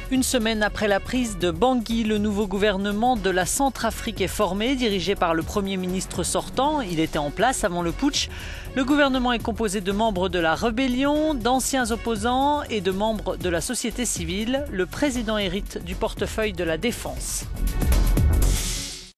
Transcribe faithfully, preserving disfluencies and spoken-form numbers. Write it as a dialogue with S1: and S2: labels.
S1: Une semaine après la prise de Bangui, le nouveau gouvernement de la Centrafrique est formé, dirigé par le Premier ministre sortant. Il était en place avant le putsch. Le gouvernement est composé de membres de la rébellion, d'anciens opposants et de membres de la société civile. Le président hérite du portefeuille de la Défense.